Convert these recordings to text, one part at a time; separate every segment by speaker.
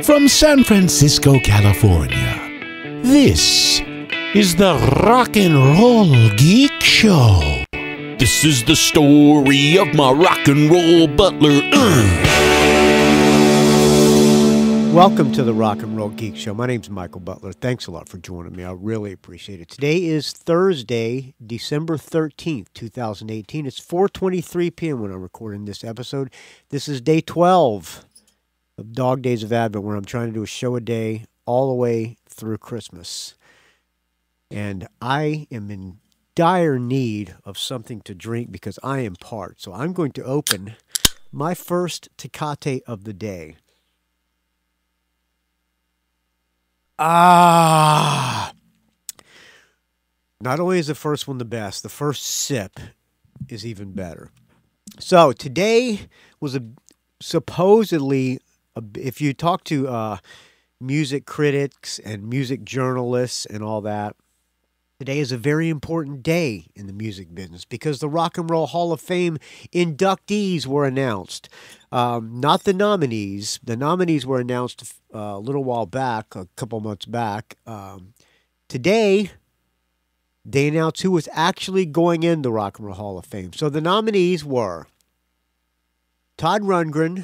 Speaker 1: from San Francisco, California. This is the Rock and Roll Geek Show. This is the story of my rock and roll butler.
Speaker 2: Welcome to the Rock and Roll Geek Show. My name's Michael Butler. Thanks a lot for joining me. I really appreciate it. Today is Thursday, December 13th, 2018. It's 4:23 p.m. when I'm recording this episode. This is day 12 of Dog Days of Advent, where I'm trying to do a show a day all the way through Christmas. And I am in dire need of something to drink because I am parched. So I'm going to open my first Tecate of the day. Not only is the first one the best, the first sip is even better. So today was supposedly, if you talk to music critics and music journalists and all that, today is a very important day in the music business because the Rock and Roll Hall of Fame inductees were announced. Not the nominees. The nominees were announced a little while back, a couple months back. Today, they announced who was actually going in the Rock and Roll Hall of Fame. So the nominees were Todd Rundgren,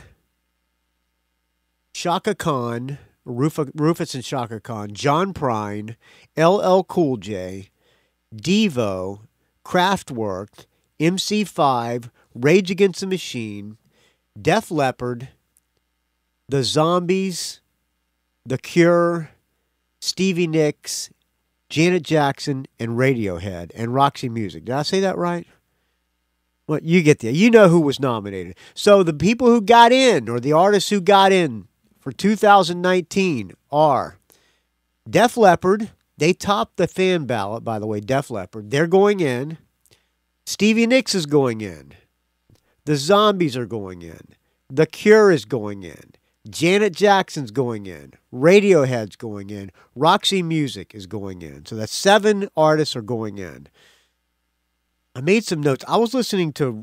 Speaker 2: Chaka Khan, Rufus and Chaka Khan, John Prine, LL Cool J, Devo, Kraftwerk, MC5, Rage Against the Machine, Def Leppard, The Zombies, The Cure, Stevie Nicks, Janet Jackson, and Radiohead, and Roxy Music. Did I say that right? Well, you get there. You know who was nominated. So the people who got in, or the artists who got in for 2019 are Def Leppard. They topped the fan ballot, by the way, Def Leppard. They're going in. Stevie Nicks is going in. The Zombies are going in. The Cure is going in. Janet Jackson's going in. Radiohead's going in. Roxy Music is going in. So that's 7 artists are going in. I made some notes. I was listening to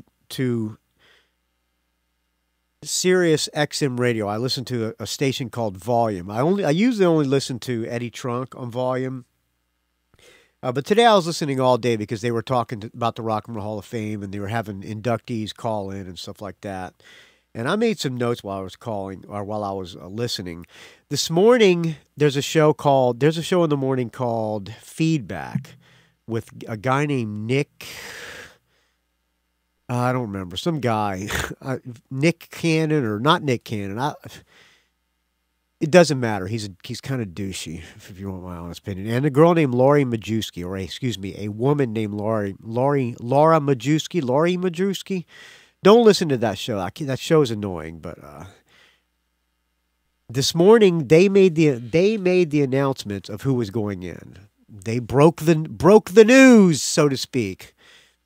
Speaker 2: Sirius XM radio. I listened to a station called Volume. I usually only listen to Eddie Trunk on Volume. But today I was listening all day because they were talking about the Rock and Roll Hall of Fame and they were having inductees call in and stuff like that. And I made some notes while I was listening. This morning there's a show in the morning called Feedback with a guy named Nick. I don't remember, some guy, Nick Cannon or not Nick Cannon. It doesn't matter. He's kind of douchey, if you want my honest opinion. And a girl named Laurie Majewski, a woman named Laura Majewski. Don't listen to that show. That show is annoying. But this morning they made the announcement of who was going in. They broke the news, so to speak.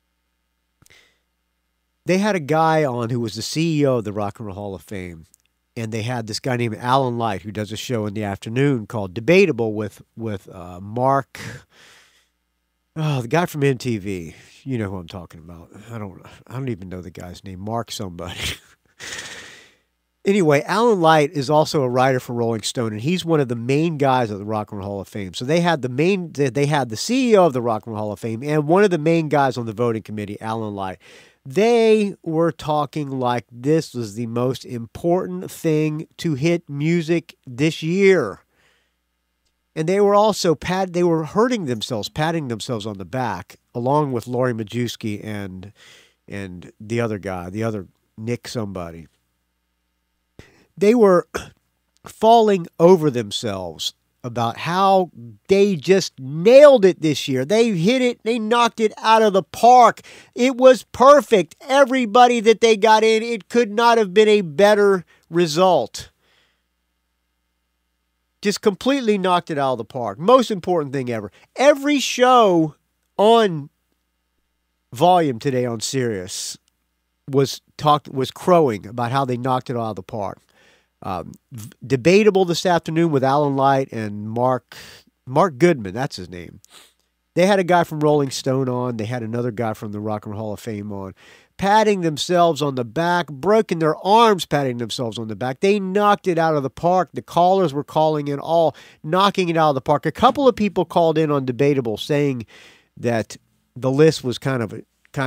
Speaker 2: They had a guy on who was the CEO of the Rock and Roll Hall of Fame. And they had this guy named Alan Light who does a show in the afternoon called Debatable with Mark, the guy from MTV. You know who I'm talking about. I don't even know the guy's name. Mark somebody. Anyway, Alan Light is also a writer for Rolling Stone, and he's one of the main guys of the Rock and Roll Hall of Fame. So they had the CEO of the Rock and Roll Hall of Fame and one of the main guys on the voting committee, Alan Light. They were talking like this was the most important thing to hit music this year. And they were also patting themselves on the back, along with Laurie Majewski and the other guy, the other Nick somebody. They were falling over themselves about how they just nailed it this year. They hit it. They knocked it out of the park. It was perfect. Everybody that they got in, it could not have been a better result. Just completely knocked it out of the park. Most important thing ever. Every show on Volume today on Sirius was crowing about how they knocked it out of the park. Debatable this afternoon with Alan Light and Mark Goodman, that's his name. They had a guy from Rolling Stone on. They had another guy from the Rock and Roll Hall of Fame on. patting themselves on the back, broken their arms patting themselves on the back. They knocked it out of the park. The callers were calling in, all knocking it out of the park. A couple of people called in on Debatable saying that the list was kind of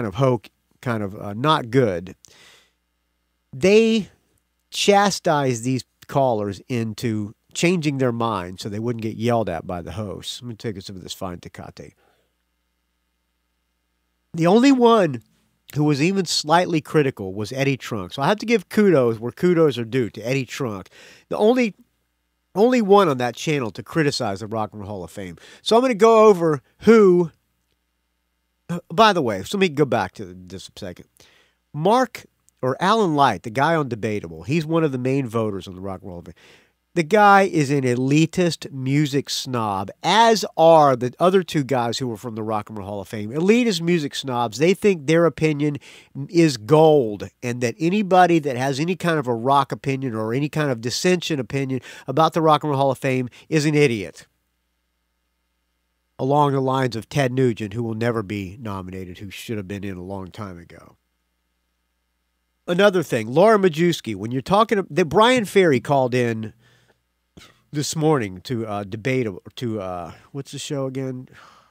Speaker 2: not good. They chastised these callers into changing their mind so they wouldn't get yelled at by the hosts. Let me take some of this fine Tecate. The only one who was even slightly critical was Eddie Trunk. So I have to give kudos where kudos are due to Eddie Trunk. The only one on that channel to criticize the Rock and Roll Hall of Fame. So I'm going to go over who, by the way, so let me go back to this a second. Alan Light, the guy on Debatable, he's one of the main voters on the Rock and Roll Hall of Fame. The guy is an elitist music snob, as are the other two guys who were from the Rock and Roll Hall of Fame. Elitist music snobs, they think their opinion is gold, and that anybody that has any kind of a rock opinion or any kind of dissension opinion about the Rock and Roll Hall of Fame is an idiot. Along the lines of Ted Nugent, who will never be nominated, who should have been in a long time ago. Another thing, Laura Majewski, when you're talking, Brian Ferry called in this morning to debate, what's the show again?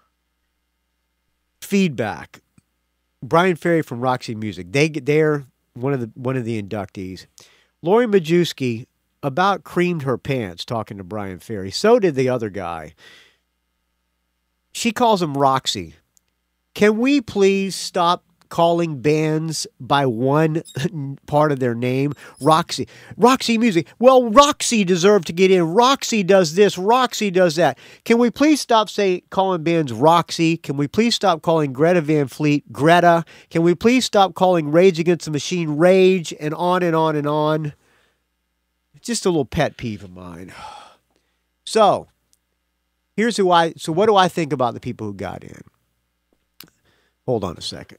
Speaker 2: Feedback. Brian Ferry from Roxy Music. They're one of the inductees. Lori Majewski about creamed her pants talking to Brian Ferry. So did the other guy. She calls him Roxy. Can we please stop calling bands by one part of their name? Roxy Music. Well, Roxy deserved to get in. Roxy does this. Roxy does that. Can we please stop calling bands Roxy? Can we please stop calling Greta Van Fleet Greta? Can we please stop calling Rage Against the Machine Rage? And on and on and on. It's just a little pet peeve of mine. So, what do I think about the people who got in? Hold on a second.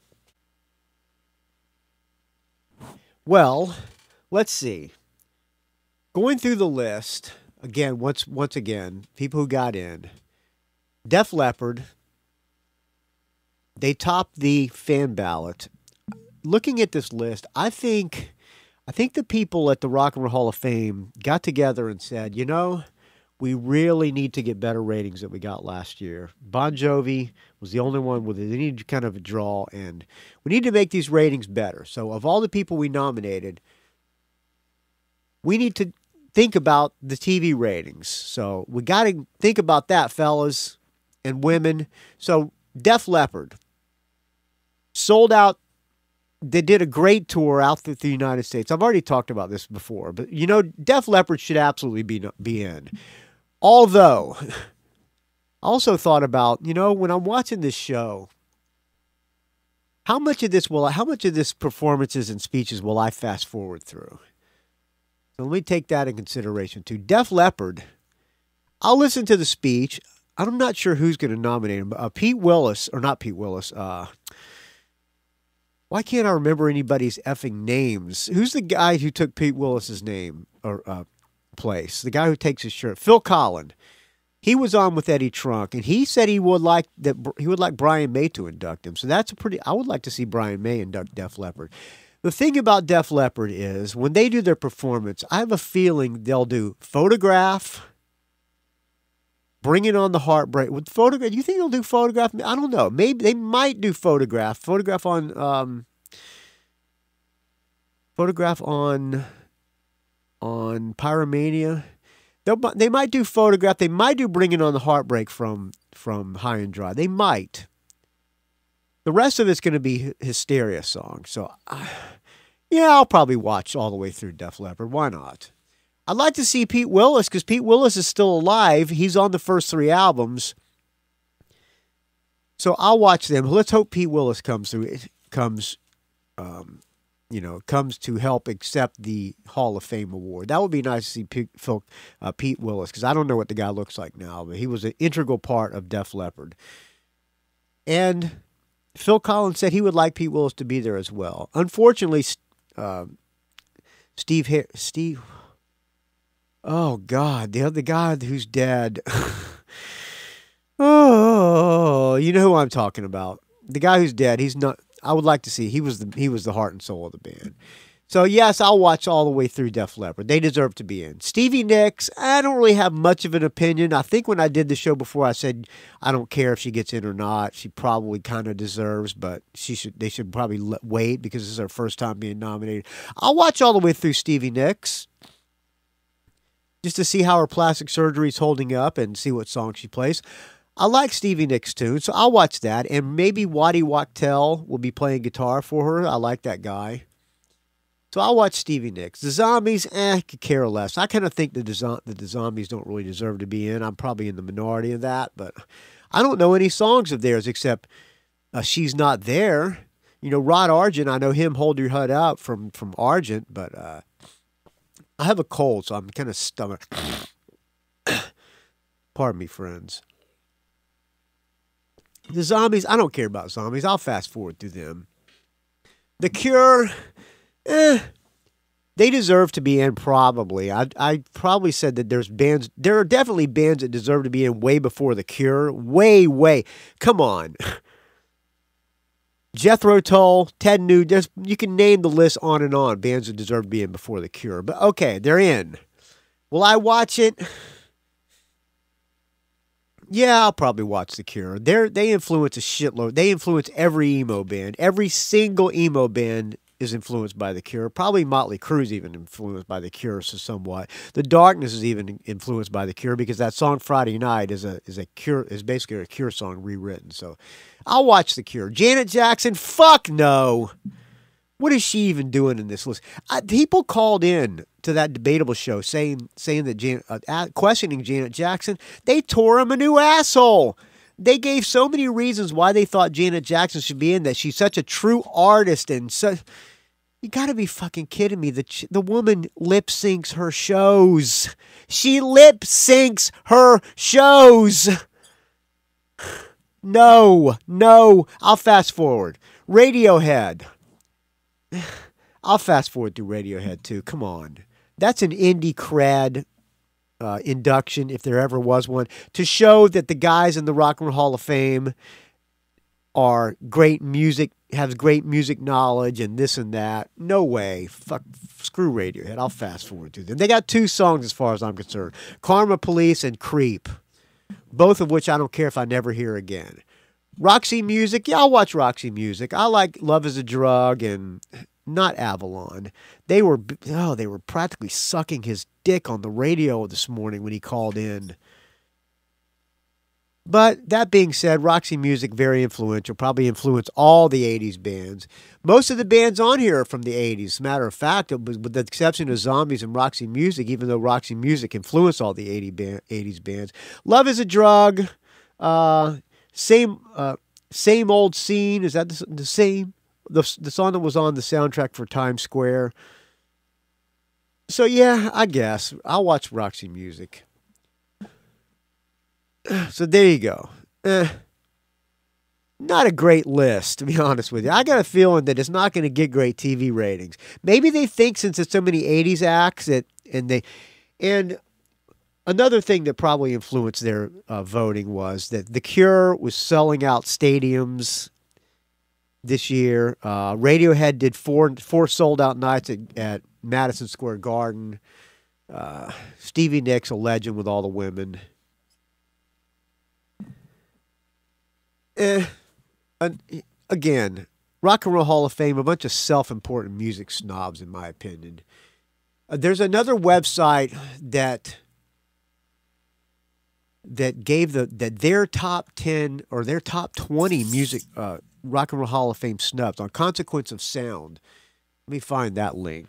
Speaker 2: Well, let's see. Going through the list, again, once again, people who got in. Def Leppard, they topped the fan ballot. Looking at this list, I think the people at the Rock and Roll Hall of Fame got together and said, we really need to get better ratings than we got last year. Bon Jovi was the only one with any kind of a draw, and we need to make these ratings better. So of all the people we nominated, we need to think about the TV ratings. So we got to think about that, fellas and women. So Def Leppard sold out. They did a great tour out through the United States. I've already talked about this before, but Def Leppard should absolutely be in. Although, I also thought about, when I'm watching this show, how much of this performances and speeches will I fast forward through? So let me take that in consideration too. Def Leppard, I'll listen to the speech. I'm not sure who's going to nominate him. Pete Willis, or not Pete Willis. Why can't I remember anybody's effing names? Who's the guy who took Pete Willis's name or place? The guy who takes his shirt. Phil Collin. He was on with Eddie Trunk, and he said he would like Brian May to induct him. So I would like to see Brian May induct Def Leppard. The thing about Def Leppard is when they do their performance, I have a feeling they'll do Photograph, Bringing on the Heartbreak. With Photograph, do you think they'll do Photograph? I don't know. Maybe they might do Photograph. Photograph on Pyromania. They might do Photograph. They might do Bringing on the Heartbreak from High and Dry. They might. The rest of it's going to be Hysteria songs. So, I'll probably watch all the way through Def Leppard. Why not? I'd like to see Pete Willis because Pete Willis is still alive. He's on the first 3 albums. So I'll watch them. Let's hope Pete Willis comes to help accept the Hall of Fame award. That would be nice to see Pete Willis because I don't know what the guy looks like now, but he was an integral part of Def Leppard. And Phil Collins said he would like Pete Willis to be there as well. Unfortunately, Steve. Oh God, the other guy who's dead. Oh, you know who I'm talking about. The guy who's dead. He's not. I would like to see. He was the heart and soul of the band. So yes, I'll watch all the way through Def Leppard. They deserve to be in. Stevie Nicks, I don't really have much of an opinion. I think when I did the show before, I said I don't care if she gets in or not. She probably kind of deserves, but they should probably wait because this is her first time being nominated. I'll watch all the way through Stevie Nicks just to see how her plastic surgery is holding up and see what song she plays. I like Stevie Nicks' tune, so I'll watch that. And maybe Waddy Wachtel will be playing guitar for her. I like that guy. So I'll watch Stevie Nicks. The Zombies, could care less. I kind of think that the Zombies don't really deserve to be in. I'm probably in the minority of that, but I don't know any songs of theirs except She's Not There. You know, Rod Argent, I know him, Hold Your Head Out from Argent, but I have a cold, so I'm kind of stomach. Pardon me, friends. The Zombies, I don't care about Zombies. I'll fast forward through them. The Cure... they deserve to be in probably. I probably said that there are definitely bands that deserve to be in way before The Cure. Way. Come on. Jethro Tull, Ted Nugent, you can name the list on and on. Bands that deserve to be in before The Cure. But okay, they're in. Will I watch it? Yeah, I'll probably watch The Cure. They influence a shitload. They influence every emo band. Every single emo band is influenced by The Cure. Probably Motley Crue's even influenced by The Cure somewhat. The Darkness is even influenced by The Cure because that song Friday Night is basically a Cure song rewritten. So I'll watch The Cure. Janet Jackson, fuck no. What is she even doing in this list? People called in to that Debatable show saying that questioning Janet Jackson. They tore him a new asshole. They gave so many reasons why they thought Janet Jackson should be in that. She's such a true artist and so. You got to be fucking kidding me. The woman lip syncs her shows. She lip syncs her shows. No. I'll fast forward. Radiohead. I'll fast forward through Radiohead too. Come on. That's an indie cred induction, if there ever was one, to show that the guys in the Rock and Roll Hall of Fame are great music, has great music knowledge and this and that. No way. Screw Radiohead. I'll fast forward through them. They got 2 songs as far as I'm concerned. Karma Police and Creep. Both of which I don't care if I never hear again. Roxy Music. Yeah, I'll watch Roxy Music. I like Love is a Drug and not Avalon. They were practically sucking his dick on the radio this morning when he called in. But that being said, Roxy Music, very influential, probably influenced all the 80s bands. Most of the bands on here are from the 80s. As a matter of fact, with the exception of Zombies and Roxy Music, even though Roxy Music influenced all the 80s bands. Love is a Drug, same old scene. Is that the same? The song that was on the soundtrack for Times Square. So yeah, I guess I'll watch Roxy Music. So there you go. Not a great list, to be honest with you. I got a feeling that it's not going to get great TV ratings. Maybe they think since it's so many 80s acts and another thing that probably influenced their voting was that The Cure was selling out stadiums this year. Radiohead did four sold out nights at Madison Square Garden. Stevie Nicks, a legend with all the women. Again, Rock and Roll Hall of Fame, a bunch of self-important music snobs, in my opinion. There's another website that gave their top 10 or their top 20 music Rock and Roll Hall of Fame snubs on Consequence of Sound. Let me find that link.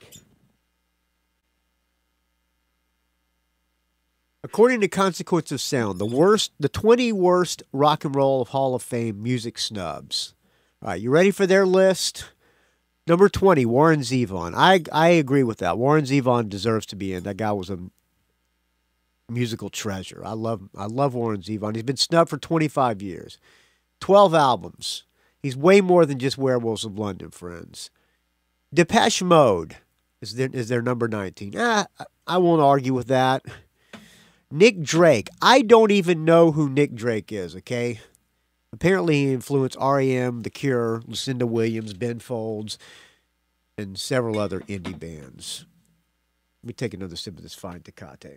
Speaker 2: According to Consequence of Sound, the 20 worst Rock and Roll Hall of Fame music snubs. All right, you ready for their list? Number 20, Warren Zevon. I agree with that. Warren Zevon deserves to be in. That guy was a musical treasure. I love Warren Zevon. He's been snubbed for 25 years. 12 albums. He's way more than just Werewolves of London, friends. Depeche Mode is their number 19. I won't argue with that. Nick Drake. I don't even know who Nick Drake is, okay? Apparently he influenced R.E.M., The Cure, Lucinda Williams, Ben Folds, and several other indie bands. Let me take another sip of this fine Tecate.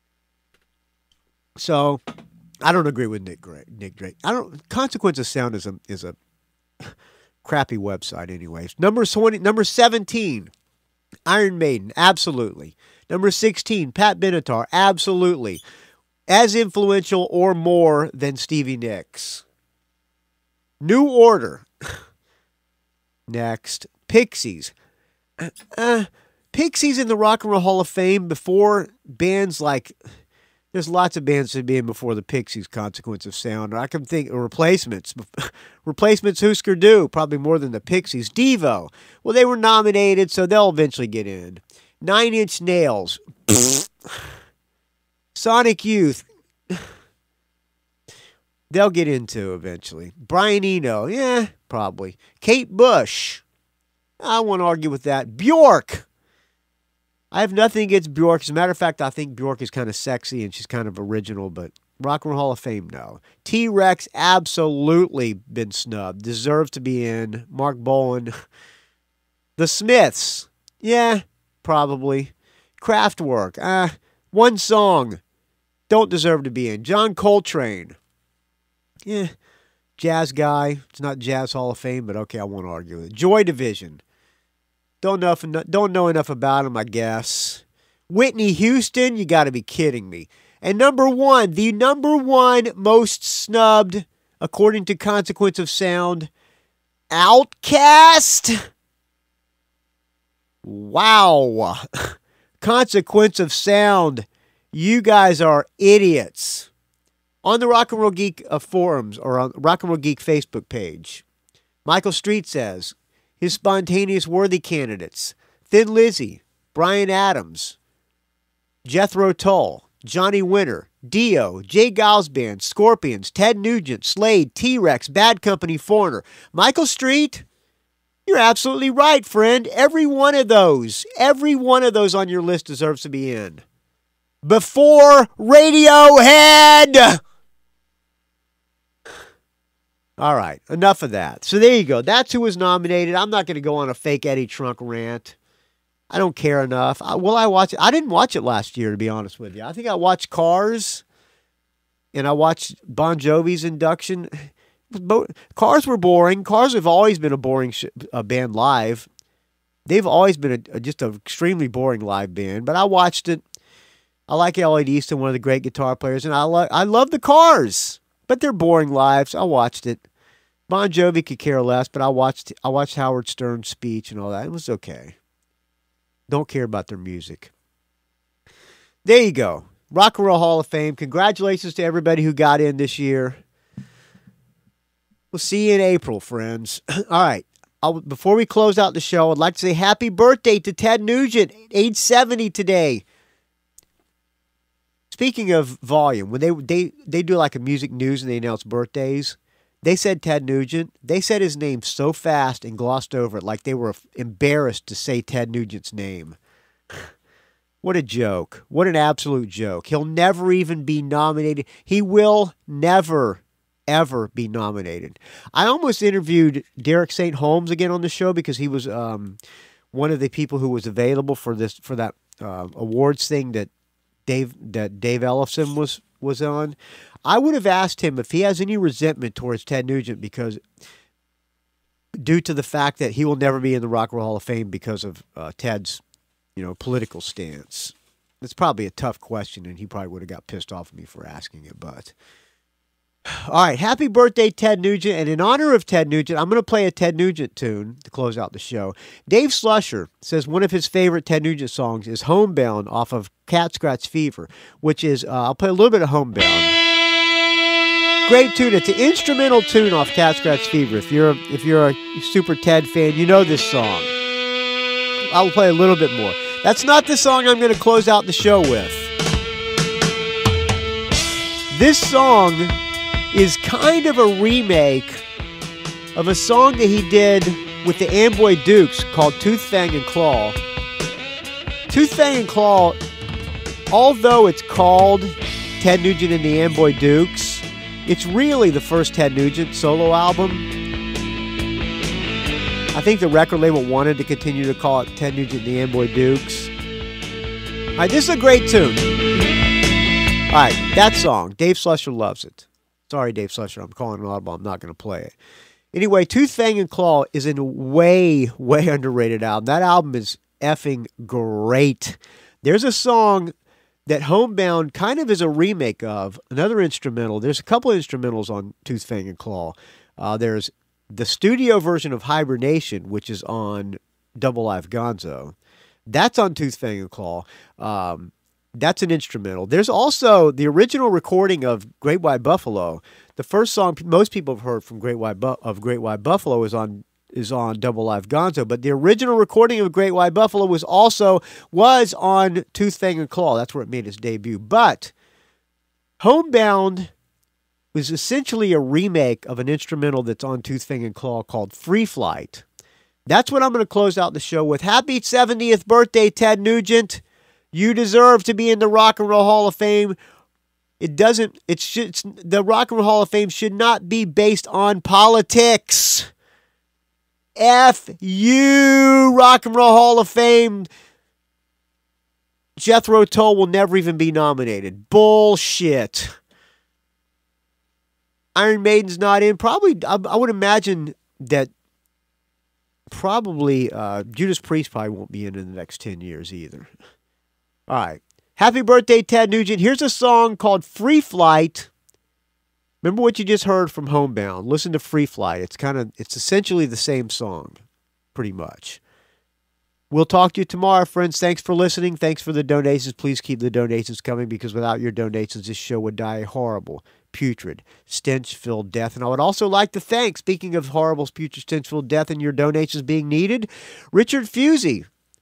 Speaker 2: So, I don't agree with Nick Drake. Consequence of Sound is a crappy website, anyways. Number 17, Iron Maiden, absolutely. Number 16, Pat Benatar, absolutely. As influential or more than Stevie Nicks. New Order. Next, Pixies. Pixies in the Rock and Roll Hall of Fame before bands like... There's lots of bands that have been before the Pixies, Consequence of Sound. I can think of Replacements. Replacements, Husker Du, probably more than the Pixies. Devo. Well, they were nominated, so they'll eventually get in. 9 Inch Nails. Sonic Youth. They'll get into eventually. Brian Eno. Yeah, probably. Kate Bush. I won't argue with that. Bjork. I have nothing against Bjork. As a matter of fact, I think Bjork is kind of sexy and she's kind of original, but Rock and Roll Hall of Fame, no. T-Rex, absolutely been snubbed. Deserves to be in. Mark Bolan. The Smiths. Yeah, probably. Kraftwerk. One song. Don't deserve to be in. John Coltrane. Yeah, jazz guy. It's not Jazz Hall of Fame, but okay, I won't argue with it. Joy Division. Don't know enough about him, I guess. Whitney Houston, you got to be kidding me. And the number one most snubbed, according to Consequence of Sound, Outkast. Wow. Consequence of Sound, you guys are idiots. On the Rock and Roll Geek forums, or on Rock and Roll Geek Facebook page, Michael Street says, his spontaneous worthy candidates: Thin Lizzy, Bryan Adams, Jethro Tull, Johnny Winter, Dio, Jay Giles Band, Scorpions, Ted Nugent, Slade, T-Rex, Bad Company, Foreigner. Michael Street, you're absolutely right, friend. Every one of those on your list deserves to be in. Before Radiohead! All right, enough of that. So there you go. That's who was nominated. I'm not going to go on a fake Eddie Trunk rant. I don't care enough. Will I watch it? I didn't watch it last year, to be honest with you. I think I watched Cars, and I watched Bon Jovi's induction. Cars were boring. Cars have always been a boring band live. They've always been just an extremely boring live band, but I watched it. I like Elliot Easton, one of the great guitar players, and I love the Cars. But they're boring live, so I watched it. Bon Jovi could care less, but I watched Howard Stern's speech and all that. It was okay. Don't care about their music. There you go. Rock and Roll Hall of Fame. Congratulations to everybody who got in this year. We'll see you in April, friends. All right. Before we close out the show, I'd like to say happy birthday to Ted Nugent, age 70 today. Speaking of volume, when they do like a music news and they announce birthdays, they said Ted Nugent. They said his name so fast and glossed over it like they were embarrassed to say Ted Nugent's name. What a joke. What an absolute joke. He'll never even be nominated. He will never, ever be nominated. I almost interviewed Derek St. Holmes again on the show because he was one of the people who was available for that awards thing that Dave Ellefson was on. I would have asked him if he has any resentment towards Ted Nugent because due to the fact that he will never be in the Rock and Roll Hall of Fame because of Ted's political stance. It's probably a tough question, and he probably would have got pissed off at me for asking it. But all right, happy birthday, Ted Nugent. And in honor of Ted Nugent, I'm going to play a Ted Nugent tune to close out the show. Dave Slusher says one of his favorite Ted Nugent songs is Homebound off of Cat Scratch Fever, which is, I'll play a little bit of Homebound. Great tune. It's an instrumental tune off Cat Scratch Fever. If you're a super Ted fan, you know this song. I'll play a little bit more. That's not the song I'm going to close out the show with. This song is kind of a remake of a song that he did with the Amboy Dukes called Tooth, Fang, and Claw. Tooth, Fang, and Claw, although it's called Ted Nugent and the Amboy Dukes, It's really the first Ted Nugent solo album. I think the record label wanted to continue to call it Ted Nugent and the Amboy Dukes. All right, this is a great tune. All right, that song, Dave Slusher loves it. Sorry, Dave Slusher, I'm calling an audible. I'm not going to play it. Anyway, Tooth, Fang, and Claw is a way, way underrated album. That album is effing great. There's a song that Homebound kind of is a remake of, another instrumental. There's a couple of instrumentals on Tooth, Fang, and Claw. There's the studio version of Hibernation, which is on Double Live Gonzo. That's on Tooth, Fang, and Claw. That's an instrumental. There's also the original recording of Great White Buffalo. The first song most people have heard from Great White Buffalo is on Double Live Gonzo, but the original recording of Great White Buffalo was on Tooth, Fang, and Claw. That's where it made its debut. But Homebound was essentially a remake of an instrumental that's on Tooth, Fang, and Claw called Free Flight. That's what I'm going to close out the show with. Happy 70th birthday, Ted Nugent. You deserve to be in the Rock and Roll Hall of Fame. The Rock and Roll Hall of Fame should not be based on politics. F you, Rock and Roll Hall of Fame. Jethro Tull will never even be nominated. Bullshit. Iron Maiden's not in. Probably, I would imagine that probably Judas Priest probably won't be in the next 10 years either. All right. Happy birthday, Ted Nugent. Here's a song called Free Flight. Remember what you just heard from Homebound. Listen to Free Flight. It's essentially the same song, pretty much. We'll talk to you tomorrow, friends. Thanks for listening. Thanks for the donations. Please keep the donations coming, because without your donations, this show would die a horrible, putrid, stench-filled death. And I would also like to thank, speaking of horrible, putrid, stench-filled death and your donations being needed, Richard Fusey.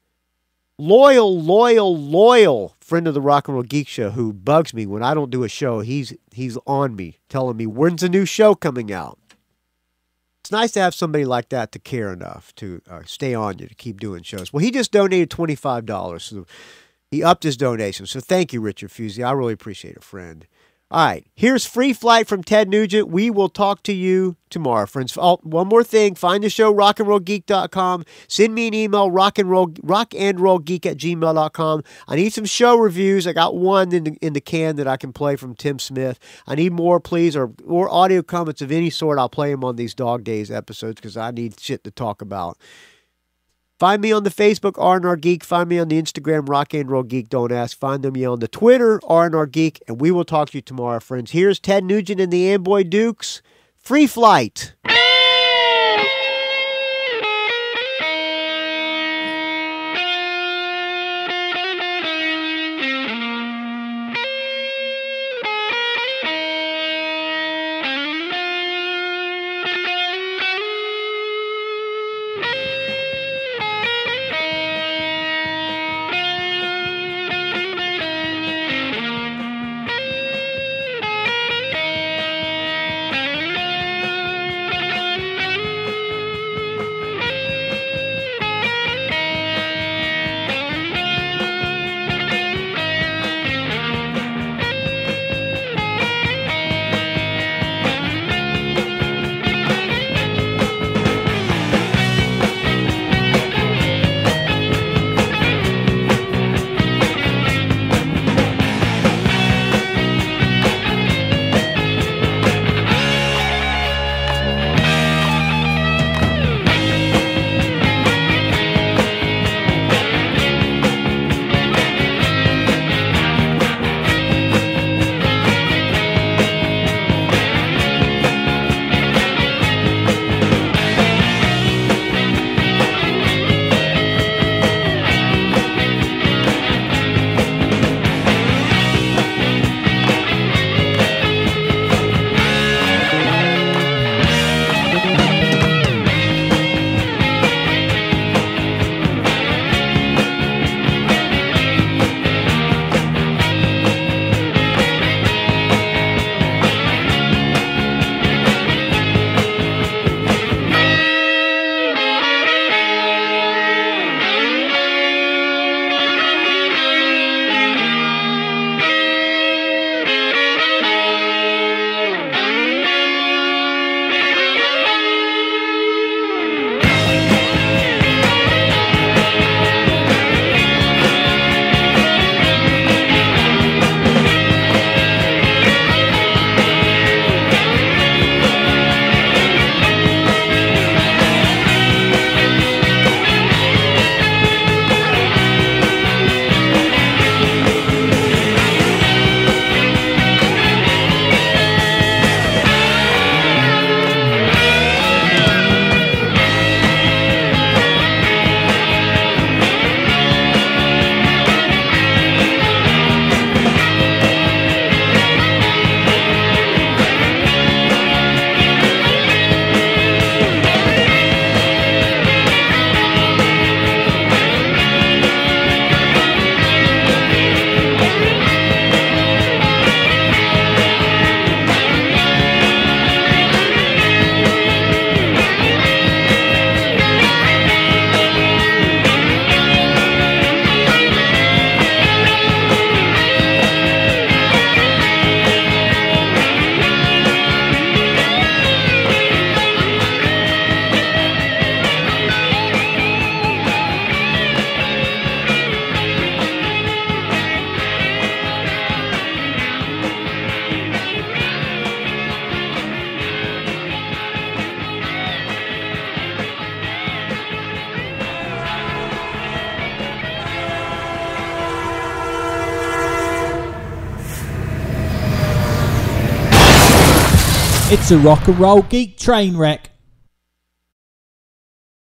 Speaker 2: Loyal friend of the Rock and Roll Geek Show, who bugs me when I don't do a show. He's on me, telling me, when's a new show coming out? It's nice to have somebody like that to care enough to stay on you, to keep doing shows. Well, he just donated $25, so he upped his donation. So thank you, Richard Fusey. I really appreciate it, friend. All right, here's Free Flight from Ted Nugent. We will talk to you tomorrow, friends. Oh, one more thing. Find the show, rockandrollgeek.com. Send me an email, rockandrollgeek@gmail.com. I need some show reviews. I got one in the can that I can play from Tim Smith. I need more, please, or audio comments of any sort. I'll play them on these Dog Days episodes because I need shit to talk about. Find me on the Facebook, R&R Geek. Find me on the Instagram, Rock and Roll Geek. Don't ask. Find me on the Twitter, R&R Geek. And we will talk to you tomorrow, friends. Here's Ted Nugent and the Amboy Dukes. Free Flight.
Speaker 3: It's a rock and roll geek train wreck.